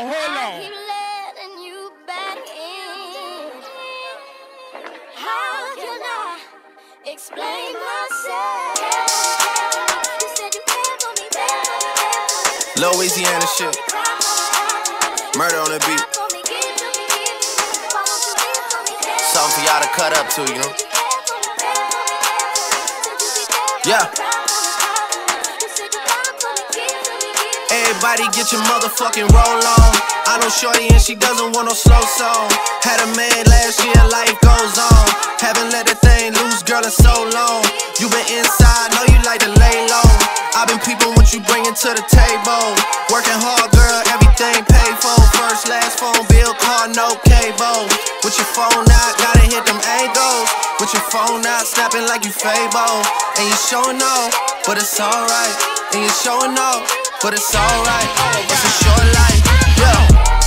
hold on. I keep letting you back in. How can I explain myself? You said you cared for me, Louisiana shit. Murder on the beat. Something for y'all to cut up to, you know? Yeah. Everybody get your motherfucking roll on. I know shorty and she doesn't want no slow song. Had a man last year, life goes on. Haven't let the thing loose, girl, in so long. You been inside, know you like to lay low. I've been peeping what you bringing to the table. Working hard, girl, everything paid for. First, last phone bill, car, no cable. With your phone out, gotta hit them angles. With your phone out, snapping like you Fable. And you showing off, but it's alright. And you showing off, but it's alright. It's a short life, yeah.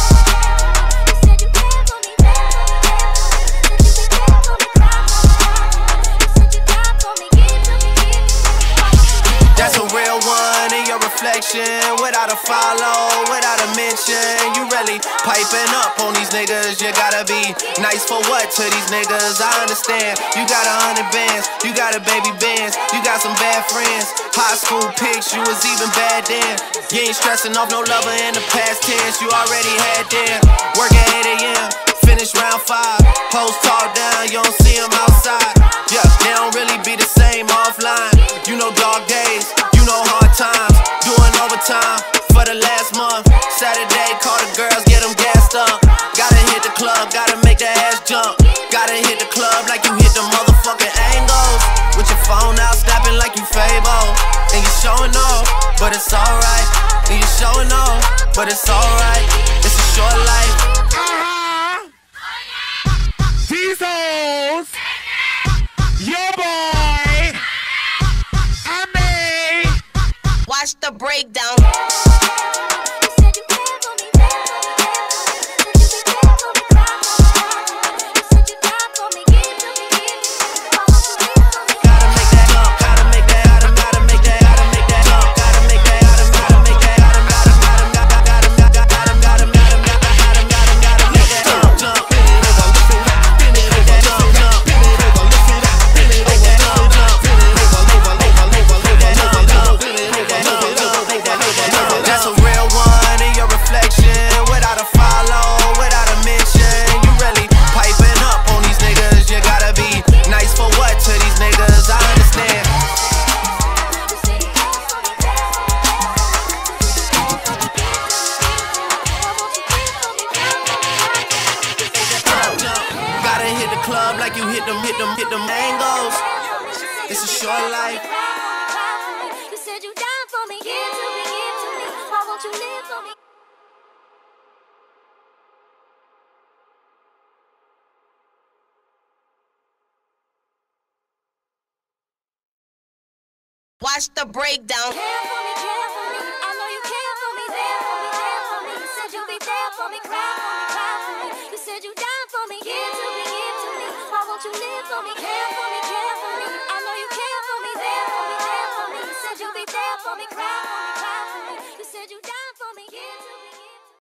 That's a real one in your reflection. Without a follow, without a mention. You really piping up on these niggas. You gotta be nice for what to these niggas? I understand. You got 100 bands, you got a baby bands, you got some bad friends. High school pics, you was even bad then. You ain't stressing off no lover in the past tense. You already had them. Work at 8 a.m., finish round 5. Hoes talk down, you don't see them outside. Yeah, they don't really be the same offline. You know dog days, you know hard times. Doing overtime for the last month. Saturday, call the girls, get them gassed up. Gotta hit the club, gotta make the ass jump. Gotta hit the club like you hit the motherfucking angles. With your phone out, snapping like you Fable. And you showing off, but it's alright. And you showing off, but it's alright. It's a short life. These hoes, your boy, I may. Watch the breakdown. Club like you hit them angles. It's a short life. You said you died for me, give to me. Why won't you live for me? Watch the breakdown. Care for me, I know you care for me, there for me. You said you'll be there for me, cry for me. You said you died for me, give to me. Why won't you live for me, care for me. I know you care for me, there for me. You said you'll be there for me, cry for me. You said you died.